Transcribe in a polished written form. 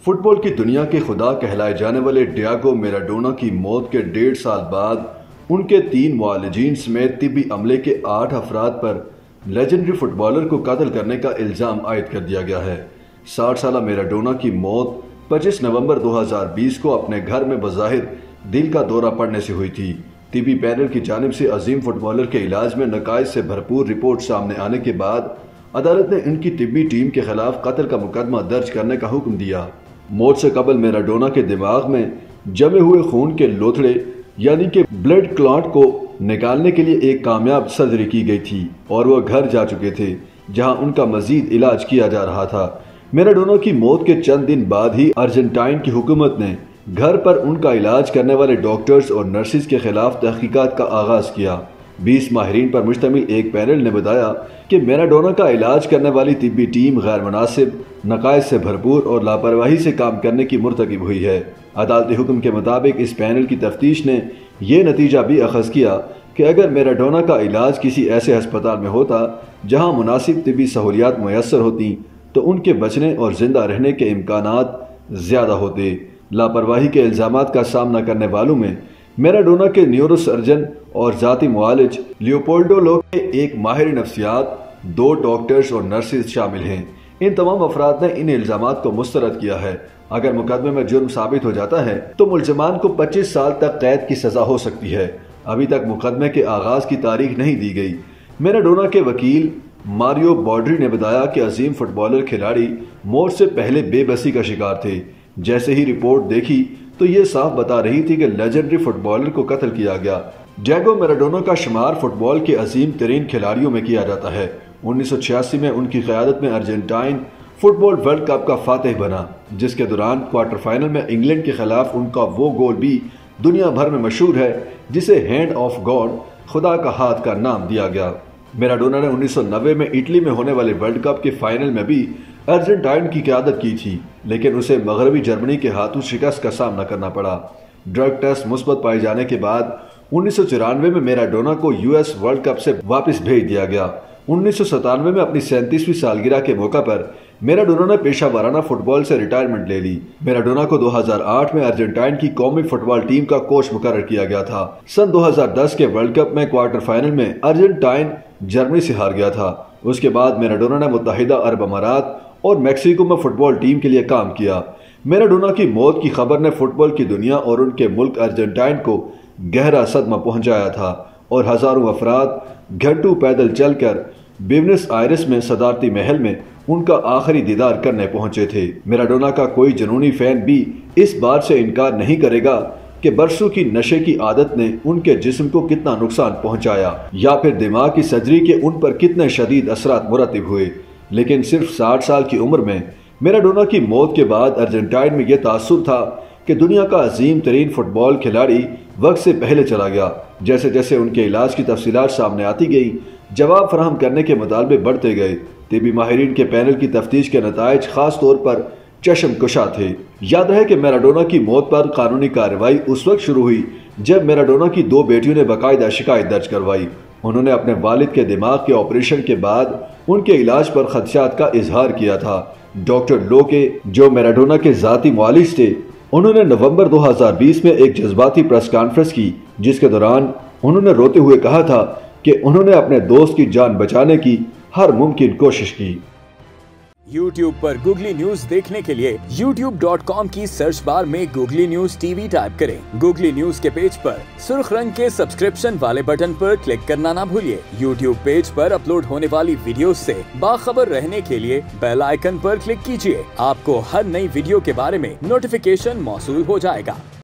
Football की दुनिया के खुदा कहलाए जाने वाले डियागो मैराडोना की मौत के 1.5 साल बाद उनके 3 मुआलिजीन समेत तिब्बी अमले के 8 अफराद पर लेजेंडरी फुटबॉलर को कत्ल करने का इल्ज़ाम आयद कर दिया गया है। 60 साला मैराडोना की मौत 25 नवंबर 2020 को अपने घर में बज़ाहिर दिल का दौरा पड़ने से हुई थी। तिब्बी पैनल की जानिब से अजीम फुटबॉलर के इलाज में नकाइज से भरपूर रिपोर्ट सामने आने के बाद अदालत ने इनकी तिब्बी टीम के खिलाफ कत्ल का मुकदमा दर्ज करने का हुक्म दिया। मौत से कबल मैराडोना के दिमाग में जमे हुए खून के लोथड़े यानी कि ब्लड क्लॉट को निकालने के लिए एक कामयाब सर्जरी की गई थी और वह घर जा चुके थे जहां उनका मजीद इलाज किया जा रहा था। मैराडोना की मौत के चंद दिन बाद ही अर्जेंटाइन की हुकूमत ने घर पर उनका इलाज करने वाले डॉक्टर्स और नर्सिस के खिलाफ तहकीकात का आगाज किया। 20 माहिरीन पर मुश्तमिल एक पैनल ने बताया कि मैराडोना का इलाज करने वाली तिब्बी टीम गैर मुनासिब, नकाइज से भरपूर और लापरवाही से काम करने की मुर्तकिब हुई है। अदालती हुक्म के मुताबिक इस पैनल की तफ्तीश ने यह नतीजा भी अखज़ किया कि अगर मैराडोना का इलाज किसी ऐसे हस्पताल में होता जहां मुनासिब तिब्बी सहूलियात मुयस्सर होती तो उनके बचने और जिंदा रहने के इम्कानात ज़्यादा होते। लापरवाही के इल्ज़ामात का सामना करने वालों में मैराडोना के न्यूरो सर्जन और ज़ाती मुआलिज लियोपोल्डो लो के एक माहिर नफ्सियात, 2 डॉक्टर्स और नर्सिस शामिल हैं। इन तमाम अफराद ने इन इल्ज़ामात को मुस्तरद किया है। अगर मुकदमे में जुर्म साबित हो जाता है तो मुल्ज़िमान को 25 साल तक कैद की सज़ा हो सकती है। अभी तक मुकदमे के आगाज़ की तारीख नहीं दी गई। मैराडोना के वकील मारियो बॉड्री ने बताया कि अजीम फुटबॉलर खिलाड़ी मौत से पहले बेबसी का शिकार थे। जैसे ही रिपोर्ट देखी तो ये साफ बता रही थी कि लेजेंडरी फुटबॉलर को कत्ल किया गया। डियागो मैराडोना का शुमार फुटबॉल के अजीम तरीन खिलाड़ियों में किया जाता है। 1986 में उनकी क़यादत में अर्जेंटाइन फुटबॉल वर्ल्ड कप का फातिह बना, जिसके दौरान क्वार्टर फाइनल में इंग्लैंड के खिलाफ उनका वो गोल भी दुनिया भर में मशहूर है जिसे हैंड ऑफ गॉड, खुदा का हाथ का नाम दिया गया। मैराडोना ने 1990 में इटली में होने वाले वर्ल्ड कप के फाइनल में भी अर्जेंटाइन की क़यादत की थी, लेकिन उसे मगरबी जर्मनी के हाथों शिकस्त का सामना करना पड़ा। ड्रग टेस्ट मुस्बत पाए जाने के बाद 1994 में मैराडोना को यूएस वर्ल्ड कप से वापस भेज दिया गया। 1997 में अपनी 37वीं सालगिरह के मौका पर मैराडोना ने पेशा वाराना फुटबॉल से रिटायरमेंट ले ली। मैराडोना को 2008 में अर्जेंटाइन की कौमी फुटबॉल टीम का कोच मुकर्रर किया गया था। सन 2010 के वर्ल्ड कप में क्वार्टर फाइनल में अर्जेंटाइन जर्मनी से हार गया था। उसके बाद मैराडोना ने मुत्तहिदा अरब अमारात और मैक्सिको में फुटबॉल टीम के लिए काम किया। मैराडोना की मौत की खबर ने फुटबॉल की दुनिया और उनके मुल्क अर्जेंटाइन को गहरा सदमा पहुंचाया था और हजारों अफराद घंटों पैदल चलकर ब्यूनस आयर्स में सदारती महल में उनका आखिरी दीदार करने पहुंचे थे। मैराडोना का कोई जुनूनी फैन भी इस बात से इनकार नहीं करेगा कि बरसों की नशे की आदत ने उनके जिस्म को कितना नुकसान पहुंचाया या फिर दिमाग की सर्जरी के उन पर कितने शदीद असरात मुरतब हुए। लेकिन सिर्फ 60 साल की उम्र में मैराडोना की मौत के बाद अर्जेंटाइन में यह तासुर था कि दुनिया का अजीम तरीन फुटबॉल खिलाड़ी वक्त से पहले चला गया। जैसे जैसे उनके इलाज की तफसीलात सामने आती गई, जवाब फराहम करने के मुतालबे बढ़ते गए। तिब्बी माहिरीन के पैनल की तफ्तीश के नताइज खास तौर पर चश्मकुशा थे। याद रहे कि मैराडोना की मौत पर कानूनी कार्रवाई उस वक्त शुरू हुई जब मैराडोना की 2 बेटियों ने बाकायदा शिकायत दर्ज करवाई। उन्होंने अपने वालिद के दिमाग के ऑपरेशन के बाद उनके इलाज पर खदशात का इजहार किया था। डॉक्टर लो के, जो मैराडोना के ज़ाती मुआलिज थे, उन्होंने नवंबर 2020 में एक जज्बाती प्रेस कॉन्फ्रेंस की, जिसके दौरान उन्होंने रोते हुए कहा था कि उन्होंने अपने दोस्त की जान बचाने की हर मुमकिन कोशिश की। YouTube पर गूगली न्यूज देखने के लिए youtube.com की सर्च बार में गूगली न्यूज टीवी टाइप करें। गूगली न्यूज के पेज पर सुर्ख रंग के सब्सक्रिप्शन वाले बटन पर क्लिक करना ना भूलिए। YouTube पेज पर अपलोड होने वाली वीडियोस से बाखबर रहने के लिए बेल आइकन पर क्लिक कीजिए। आपको हर नई वीडियो के बारे में नोटिफिकेशन मौसूल हो जाएगा।